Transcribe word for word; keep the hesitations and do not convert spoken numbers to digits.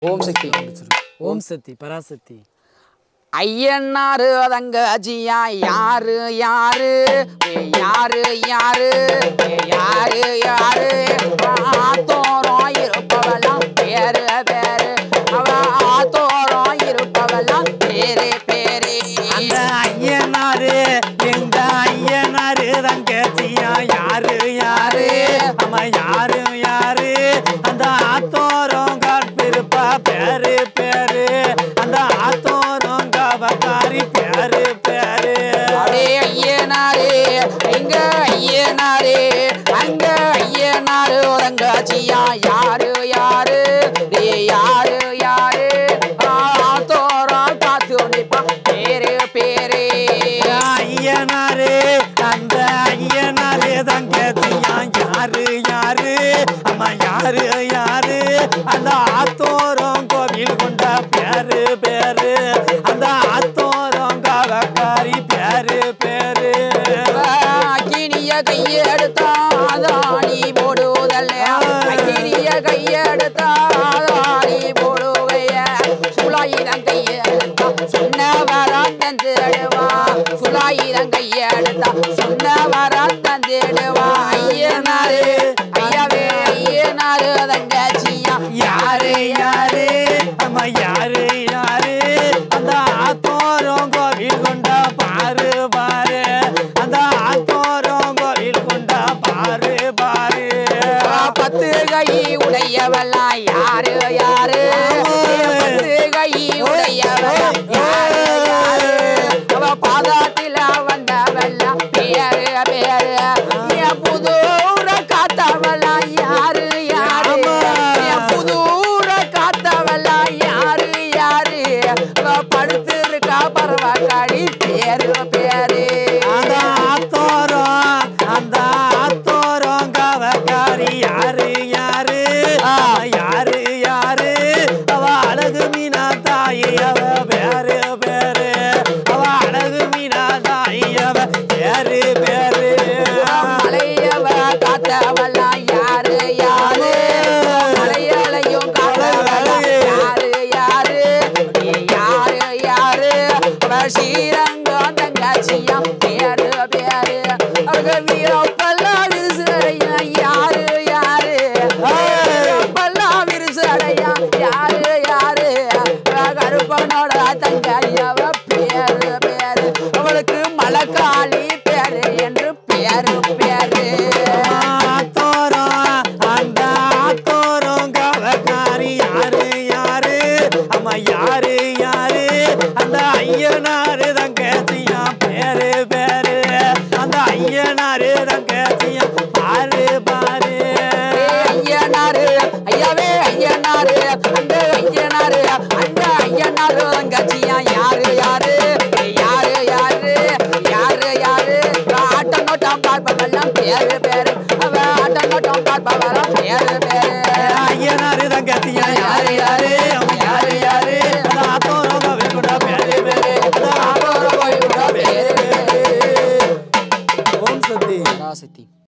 ஓம் சக்தி. ஓம் சக்தி பராசக்தி. ஐயனாரு தங்கச்சியா யாரு யாரு யாரு யாரு யாரு யாரு ஆத்தோரம் இருப்பவெல்லாம் பேரு பேரு அவ ஆத்தோரம் இருப்பவெல்லாம் பேரு பேரு. அந்த ஐயனாரு எங்க ஐயனாரு தங்கச்சியா யாரு யாரு அவ யாரு யாரு அந்த ஆத்தோரம் காப்பிருப்பா பேரு பேரு அந்த ஆத்தோரம் காவக்காரி பேரு பேரு. அடே ஐயனாரு எங்க ஐயனாரு அங்க ஐயனாரு தங்கச்சியா யாரு யாரு யாரு யாரு ஆத்தோரம் காத்து நிப்பா பேரு பேரு. ஐயனாரு அந்த ஐயனாரு தங்கச்சியா யாரு யாரு அம்மா யாரு யாரு அந்த ஆத்தோரம் கோவில் கொண்ட பேரு பேரு அந்த ஆத்தோரம் காவக்காரி பேரு பேரு. அக்கினிய கையெடுத்தாதானி போடுவதல்ல அக்கினிய கையெடுத்தாதானி போடுவைய சுலாயிரம் கையெடுத்தா சொன்ன வரம் தந்து அழுவா சுலாயிரம் கையெடுத்தா